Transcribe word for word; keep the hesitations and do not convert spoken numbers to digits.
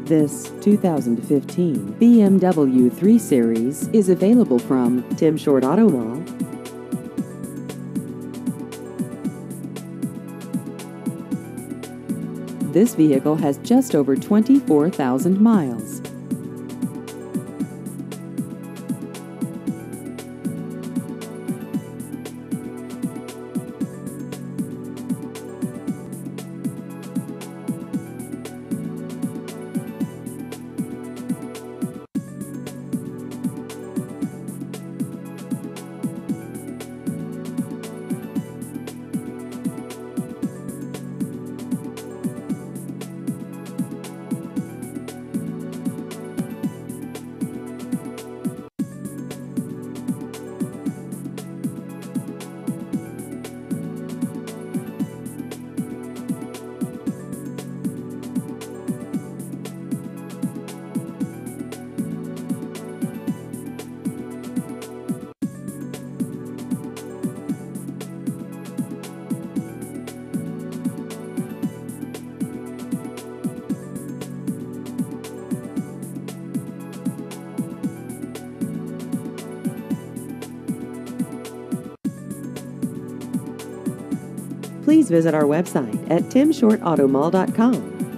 This two thousand fifteen B M W three Series is available from Tim Short Auto Mall. This vehicle has just over twenty-four thousand miles. Please visit our website at tim short auto mall dot com.